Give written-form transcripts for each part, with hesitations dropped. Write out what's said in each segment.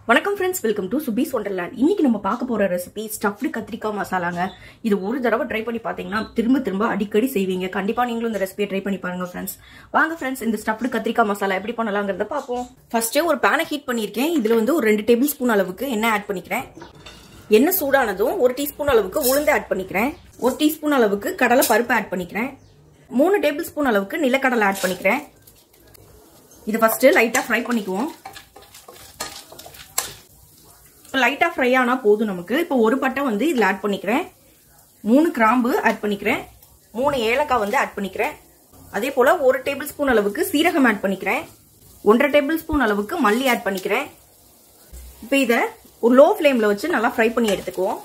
வணக்கம் friends, welcome to Subi's wonderland. இன்னைக்கு நம்ம பார்க்க போற ரெசிபி ஸ்டஃப்டு கத்திரிக்காய் மசாலாங்க. இது ஒரு தடவை ட்ரை பண்ணி பார்த்தீங்கன்னா திரும்ப அடிக்கடி செய்வீங்க. கண்டிப்பா நீங்களும் இந்த ரெசிபியை ட்ரை பண்ணி பாருங்க ஃப்ரெண்ட்ஸ். வாங்க ஃப்ரெண்ட்ஸ், இந்த ஸ்டஃப்டு கத்திரிக்காய் மசாலா எப்படி பண்ணலாங்கிறத பார்ப்போம். ஃபர்ஸ்ட் ஒரு பேனை ஹீட் பண்ணியிருக்கேன். இதுல ஒரு 2 டேபிள் ஸ்பூன் அளவுக்கு எண்ணெய் ஆட் பண்ணிக்கிறேன். எண்ணெய் சூடானதும் 1 டீஸ்பூன் அளவுக்கு உளுந்து ஆட் பண்ணிக்கிறேன். 1 டீஸ்பூன் அளவுக்கு கடலை பருப்பு ஆட் பண்ணிக்கிறேன். 3 டேபிள் ஸ்பூன் அளவுக்கு நிலக்கடலை ஆட் பண்ணிக்கிறேன். இது ஃபர்ஸ்ட் லைட்டா ஃப்ரை பண்ணிக்குவோம். லைட்டா ஃப்ரை ஆனா போதும் நமக்கு. இப்போ ஒரு பட்டை இதுல ஆட் பண்ணிக்கிறேன். 3 கிராம்பு ஆட் பண்ணிக்கிறேன். 3 ஏலக்காய் ஆட் பண்ணிக்கிறேன். அதே போல 1 டேபிள் ஸ்பூன் அளவுக்கு சீரகம் ஆட் பண்ணிக்கிறேன். 1.5 டேபிள் ஸ்பூன் அளவுக்கு மல்லி ஆட் பண்ணிக்கிறேன். இப்போ இதை ஒரு லோ ஃப்ளேம்ல வச்சு நல்லா ஃப்ரை பண்ணி எடுத்துக்குவோம்.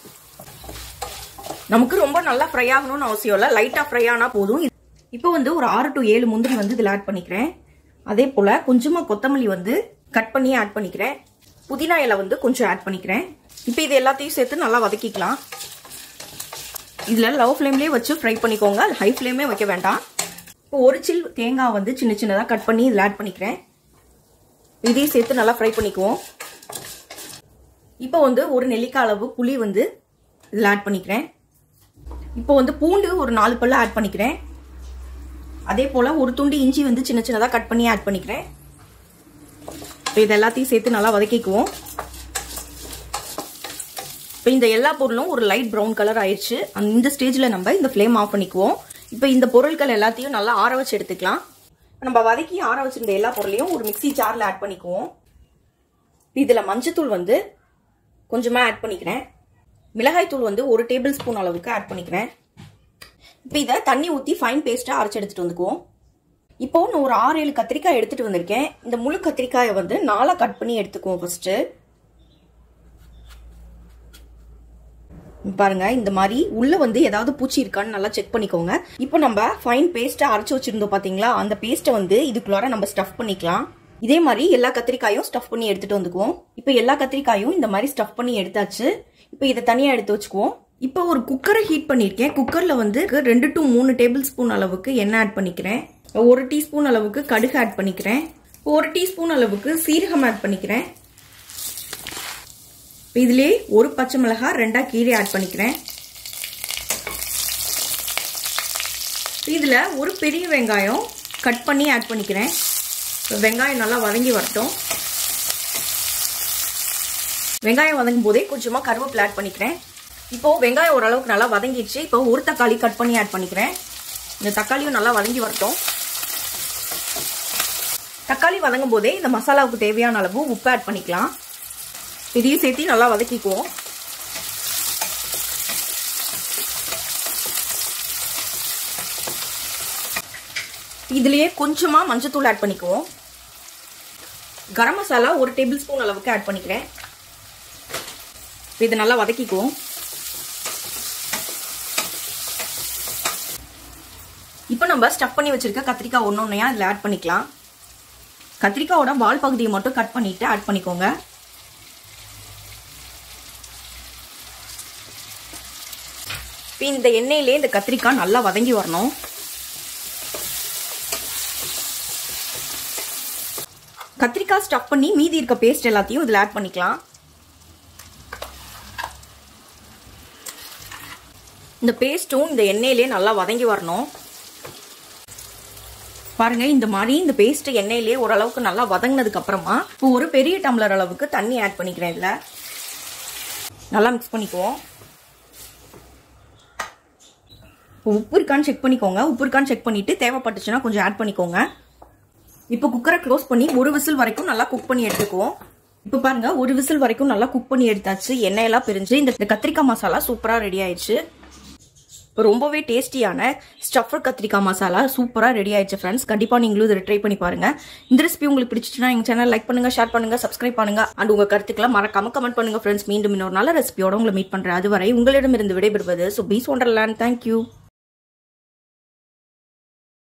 நமக்கு ரொம்ப நல்லா ஃப்ரை ஆகணும்னு அவசியம் இல்லை, லைட்டா ஃப்ரை ஆனா போதும். இப்போ ஒரு 6 to 7 முந்திரி இதுல ஆட் பண்ணிக்கிறேன். அதே போல கொஞ்சமா கொத்தமல்லி கட் பண்ணி ஆட் பண்ணிக்கிறேன். புதினா இலை கொஞ்சம் ஆட் பண்ணிக்கிறேன். இப்போ இது எல்லாத்தையும் சேர்த்து நல்லா வதக்கிக்கலாம். இதுல லவ் ஃப்ளேம்லயே வச்சு ஃப்ரை பண்ணிக்கோங்க, ஹை ஃப்ளேமே வைக்க வேண்டாம். இப்போ ஒரு சில் தேங்காய் சின்ன சின்னதா கட் பண்ணி இதுல ஆட் பண்ணிக்கிறேன். இதையும் சேர்த்து நல்லா ஃப்ரை பண்ணிக்குவோம். இப்போ ஒரு நெல்லிக்காய் அளவு புளி இதுல ஆட் பண்ணிக்கிறேன். இப்போ பூண்டு ஒரு 4 பல்லு ஆட் பண்ணிக்கிறேன். அதே போல ஒரு துண்டு இஞ்சி சின்ன சின்னதா கட் பண்ணி ஆட் பண்ணிக்கிறேன். இது எல்லாத்தையும் சேர்த்து நல்லா வதக்கிக்குவோம். இப்போ இந்த எல்லா பொருளும் ஒரு லைட் ப்ரௌன் கலர் ஆயிடுச்சு. இந்த ஸ்டேஜ்ல நம்ம இந்த ஃப்ளேம் ஆஃப் பண்ணிக்குவோம். இப்போ இந்த பொருட்கள் எல்லாத்தையும் நல்லா ஆற வச்சு எடுத்துக்கலாம். நம்ம வதக்கி ஆற வச்சிருந்த எல்லா பொருளையும் ஒரு மிக்ஸி ஜார்ல ஆட் பண்ணிக்குவோம். இதுல மஞ்சத்தூள் கொஞ்சமா ஆட் பண்ணிக்கிறேன். மிளகாய் தூள் 1 டேபிள் ஸ்பூன் அளவுக்கு ஆட் பண்ணிக்கிறேன். இப்போ இதை தண்ணி ஊற்றி ஃபைன் பேஸ்டா அரைச்சு எடுத்துட்டு வந்துக்குவோம். இப்போ நான் ஒரு 6-7 கத்திரிக்காய் எடுத்துட்டு வந்திருக்கேன். இந்த முழு கத்திரிக்காயை 4 கட் பண்ணி எடுத்துக்குவோம். ஃபர்ஸ்ட் பாருங்க, இந்த மாதிரி உள்ள ஏதாவது பூச்சி இருக்கான்னு நல்லா செக் பண்ணிக்கோங்க. இப்போ நம்ம ஃபைன் பேஸ்டா அரைச்சு வச்சிருந்தோம் பாத்தீங்களா, அந்த பேஸ்ட்டை இதுக்குள்ளார நம்ம ஸ்டஃப் பண்ணிக்கலாம். இதே மாதிரி எல்லா கத்திரிக்காயும் ஸ்டஃப் பண்ணி எடுத்துட்டு வந்துக்குவோம். இப்போ எல்லா கத்திரிக்காயும் இந்த மாதிரி ஸ்டஃப் பண்ணி எடுத்தாச்சு. இப்போ இதை தனியா எடுத்து வச்சுக்குவோம். இப்போ ஒரு குக்கரை ஹீட் பண்ணிருக்கேன். குக்கர்ல 2 to 3 டேபிள் ஸ்பூன் அளவுக்கு எண்ணெய் ஆட் பண்ணிக்கிறேன். 1 டீஸ்பூன் அளவுக்கு கடுகு ஆட் பண்ணிக்கிறேன். 1 டீஸ்பூன் அளவுக்கு சீரகம் ஆட் பண்ணிக்கிறேன். இதுலயே ஒரு பச்சை மிளகாய் 2 கீரை ஆட் பண்ணிக்கிறேன். இதுல ஒரு பெரிய வெங்காயம் கட் பண்ணி ஆட் பண்ணிக்கிறேன். வெங்காயம் நல்லா வதங்கி வரட்டும். வெங்காயம் வதங்கும் போதே கொஞ்சமா கருவேப்பிலை ஆட் பண்ணிக்கிறேன். இப்போ வெங்காயம் ஓரளவுக்கு நல்லா வதங்கிடுச்சு. இப்போ ஒரு தக்காளி கட் பண்ணி ஆட் பண்ணிக்கிறேன். இந்த தக்காளியும் நல்லா வதங்கி வரட்டும். தக்காளி வதங்கும் போதே இந்த மசாலாவுக்கு தேவையான அளவு உப்பு ஆட் பண்ணிக்கலாம். இதையும் சேர்த்து நல்லா வதக்கிக்குவோம். இதுலயே கொஞ்சமா மஞ்சத்தூள் ஆட் பண்ணிக்குவோம். கரம் மசாலா 1 டேபிள் ஸ்பூன் அளவுக்கு ஆட் பண்ணிக்கிறேன். இதை நல்லா வதக்கிக்குவோம். இப்போ நம்ம ஸ்டஃப் பண்ணி வச்சிருக்க கத்திரிக்காய் ஒன்னொன்னையா இதுல ஆட் பண்ணிக்கலாம். கத்திரிக்காயோட வால் பகுதியை மட்டும் கட் பண்ணிட்டு ஆட் பண்ணிக்கோங்க. இந்த எண்ணெயிலே இந்த கத்திரிக்காய் நல்லா வதங்கி வரணும். கத்திரிக்காய் ஸ்டஃப் பண்ணி மீதி இருக்க பேஸ்ட் எல்லாத்தையும் இதுல ஆட் பண்ணிக்கலாம். இந்த பேஸ்டும் இந்த எண்ணெயிலே நல்லா வதங்கி வரணும். பாருங்க, இந்த மாதிரி இந்த பேஸ்ட் எண்ணெயிலே ஓரளவுக்கு நல்லா வதங்கினதுக்கு அப்புறமா இப்போ ஒரு பெரிய டம்ளர் அளவுக்கு தண்ணி ஆட் பண்ணிக்கிறேன். இதுல நல்லா மிக்ஸ் பண்ணிக்குவோம். உப்பு இருக்கான்னு செக் பண்ணிக்கோங்க. உப்பு இருக்கான்னு செக் பண்ணிட்டு தேவைப்பட்டுச்சுன்னா கொஞ்சம் ஆட் பண்ணிக்கோங்க. இப்போ குக்கரை க்ளோஸ் பண்ணி 1 விசில் வரைக்கும் நல்லா குக் பண்ணி எடுத்துக்குவோம். இப்போ பாருங்க, 1 விசில் வரைக்கும் நல்லா குக் பண்ணி எடுத்தாச்சு. எண்ணெயெல்லாம் பிரிஞ்சு இந்த கத்திரிக்காய் மசாலா சூப்பரா ரெடி ஆயிடுச்சு. ரொம்பவே டேஸ்டியான ஸ்டஃப்டு கத்திரிக்காய் மசாலா சூப்பரா ரெடி ஆயிடுச்சு ஃப்ரெண்ட்ஸ். கண்டிப்பா நீங்களும் இதை ட்ரை பண்ணி பாருங்க. இந்த ரெசிபி உங்களுக்கு பிடிச்சிச்சுன்னா எங்க சேனல் லைக் பண்ணுங்க, ஷேர் பண்ணுங்க, சப்ஸ்கிரைப் பண்ணுங்க. அண்ட் உங்க கருத்துக்களை மறக்காம கமெண்ட் பண்ணுங்க ஃப்ரெண்ட்ஸ். மீண்டும் இன்னொரு நல்ல ரெசிபியோட உங்களை மீட் பண்றேன். அதுவரை உங்களிடமிருந்து விடைபெறுவது சுபீஸ் ஒண்டர்லேண்ட். தேங்க்யூ.